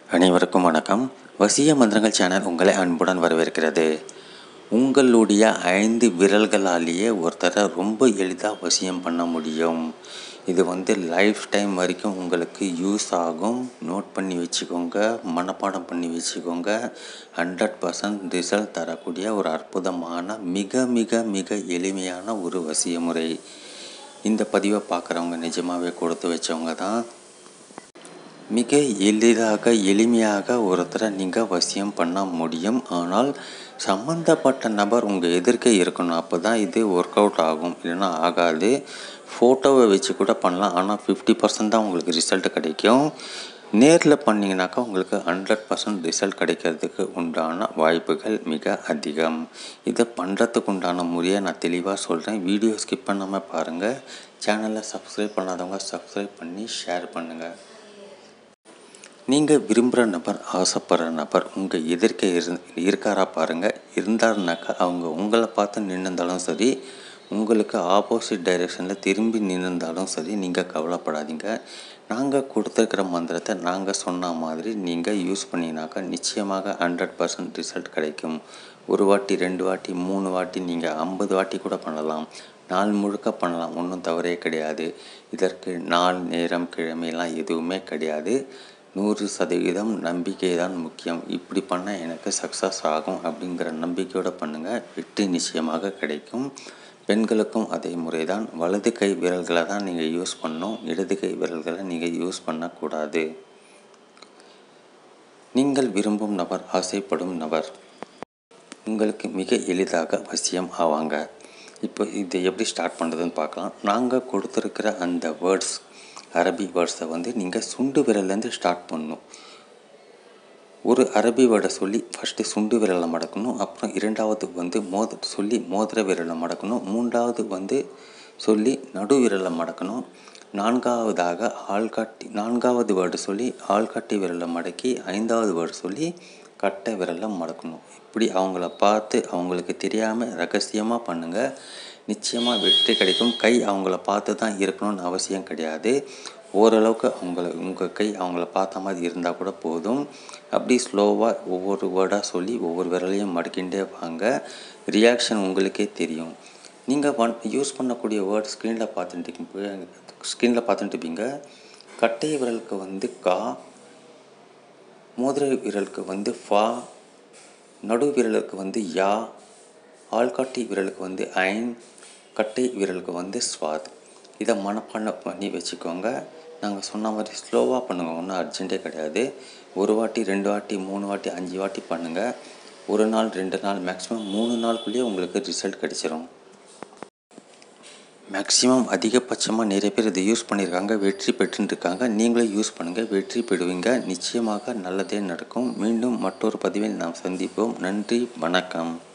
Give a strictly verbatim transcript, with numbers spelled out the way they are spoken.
அனைவருக்கும் வணக்கம். வசிய மந்திரங்கள் சேனல் உங்களை அன்புடன் வரவேற்கிறது. உங்களுடைய ஐந்து விரல்களாலேயே ஒருத்தரை ரொம்ப எளிதாக வசியம் பண்ண முடியும். இது வந்து லைஃப் டைம் வரைக்கும் உங்களுக்கு யூஸ் ஆகும். நோட் பண்ணி வச்சுக்கோங்க, மனப்பாடம் பண்ணி வச்சுக்கோங்க. ஹண்ட்ரட் பர்சன்ட் ரிசல்ட் தரக்கூடிய ஒரு அற்புதமான மிக மிக மிக எளிமையான ஒரு வசிய முறை. இந்த பதிவை பார்க்குறவங்க நிஜமாகவே கொடுத்து வச்சவங்க தான். மிக எளிதாக எளிமையாக ஒருத்தரை நீங்கள் வசியம் பண்ண முடியும். ஆனால் சம்மந்தப்பட்ட நபர் உங்கள் எதிர்க்கே இருக்கணும். அப்போ தான் இது ஒர்க் அவுட் ஆகும், இல்லைன்னா ஆகாது. ஃபோட்டோவை வச்சு கூட பண்ணலாம், ஆனால் ஃபிஃப்டி பர்சன்ட் தான் உங்களுக்கு ரிசல்ட் கிடைக்கும். நேரில் பண்ணிங்கனாக்கா உங்களுக்கு ஹண்ட்ரட் பர்சன்ட் ரிசல்ட் கிடைக்கிறதுக்கு உண்டான வாய்ப்புகள் மிக அதிகம். இதை பண்ணுறதுக்கு உண்டான முறையை நான் தெளிவாக சொல்கிறேன். வீடியோ ஸ்கிப் பண்ணாமல் பாருங்கள். சேனலை சப்ஸ்கிரைப் பண்ணாதவங்க சப்ஸ்கிரைப் பண்ணி ஷேர் பண்ணுங்கள். நீங்கள் விரும்புகிற நபர், ஆசைப்படுற நபர் உங்கள் எதிர்க்க இரு இருக்காரா பாருங்கள். இருந்தாருனாக்கா அவங்க உங்களை பார்த்து நின்றுந்தாலும் சரி, உங்களுக்கு ஆப்போசிட் டைரெக்ஷனில் திரும்பி நின்றுந்தாலும் சரி, நீங்கள் கவலைப்படாதீங்க. நாங்கள் கொடுத்துருக்கிற மந்திரத்தை நாங்கள் சொன்ன மாதிரி நீங்கள் யூஸ் பண்ணினாக்கா நிச்சயமாக ஹண்ட்ரட் பர்சன்ட் ரிசல்ட் கிடைக்கும். ஒரு வாட்டி, ரெண்டு வாட்டி, மூணு வாட்டி, நீங்கள் ஐம்பது வாட்டி கூட பண்ணலாம். நாள் முழுக்க பண்ணலாம், ஒன்றும் தவறே கிடையாது. இதற்கு நாள், நேரம், கிழமையெல்லாம் எதுவுமே கிடையாது. நூறு சதவீதம் நம்பிக்கை தான் முக்கியம். இப்படி பண்ணால் எனக்கு சக்ஸஸ் ஆகும் அப்படிங்கிற நம்பிக்கையோடு பண்ணுங்கள். வெற்றி நிச்சயமாக கிடைக்கும். பெண்களுக்கும் அதே முறை தான். வலது கை விரல்களை தான் நீங்கள் யூஸ் பண்ணணும், இடது கை விரல்களை நீங்கள் யூஸ் பண்ணக்கூடாது. நீங்கள் விரும்பும் நபர், ஆசைப்படும் நபர் உங்களுக்கு மிக எளிதாக வசியம் ஆவாங்க. இப்போ இதை எப்படி ஸ்டார்ட் பண்ணுறதுன்னு பார்க்கலாம். நாங்கள் கொடுத்துருக்கிற அந்த வேர்ட்ஸ், அரபி வேர்ட்ஸை வந்து நீங்கள் சுண்டு விரல்லேருந்து ஸ்டார்ட் பண்ணணும். ஒரு அரபி வேர்டை சொல்லி ஃபஸ்ட்டு சுண்டு விரலை மடக்கணும். அப்புறம் இரண்டாவது வந்து மோத சொல்லி மோதிர விரலை மடக்கணும். மூன்றாவது வந்து சொல்லி நடு விரலை மடக்கணும். நான்காவதாக ஆள்காட்டி நான்காவது வேர்டு சொல்லி ஆள்காட்டி விரலை மடக்கி ஐந்தாவது வேர்டு சொல்லி கட்டை விரலை மடக்கணும். இப்படி அவங்கள பார்த்து அவங்களுக்கு தெரியாமல் ரகசியமாக பண்ணுங்கள். நிச்சயமாக வெற்றி கிடைக்கும். கை அவங்கள பார்த்து தான் இருக்கணும்னு அவசியம் கிடையாது. ஓரளவுக்கு அவங்கள உங்கள் கை அவங்கள பார்த்த மாதிரி இருந்தால் கூட போதும். அப்படி ஸ்லோவாக ஒவ்வொரு வேர்டாக சொல்லி ஒவ்வொரு விரலையும் மடக்கிண்டே வாங்க. ரியாக்ஷன் உங்களுக்கே தெரியும். நீங்கள் ஒன் யூஸ் பண்ணக்கூடிய வேர்ட் ஸ்க்ரீனில் பார்த்துட்டு ஸ்க்ரீனில் பார்த்துட்டு இருப்பீங்க. கட்டை விரலுக்கு வந்து கா, மோதிர விரலுக்கு வந்து ஃபா, நடு விரலுக்கு வந்து யா, ஆள்காட்டி விரலுக்கு வந்து ஐன், கட்டை விரலுக்கு வந்து ஸ்வாத். இதை மனப்பாடம் பண்ணி வச்சுக்கோங்க. நாங்கள் சொன்ன மாதிரி ஸ்லோவாக பண்ணுங்கள், ஒன்றும் அர்ஜென்ட்டே கிடையாது. ஒரு வாட்டி, ரெண்டு வாட்டி, மூணு வாட்டி, அஞ்சு வாட்டி பண்ணுங்கள். ஒரு நாள், ரெண்டு நாள், மேக்ஸிமம் மூணு நாளுக்குள்ளேயே உங்களுக்கு ரிசல்ட் கிடைச்சிரும். மேக்ஸிமம் அதிகபட்சமாக நிறைய பேர் இதை யூஸ் பண்ணியிருக்காங்க, வெற்றி பெற்றுன்னு இருக்காங்க. நீங்களும் யூஸ் பண்ணுங்கள், வெற்றி பெறுவீங்க. நிச்சயமாக நல்லதே நடக்கும். மீண்டும் மற்றொரு பதிவில் நாம் சந்திப்போம். நன்றி, வணக்கம்.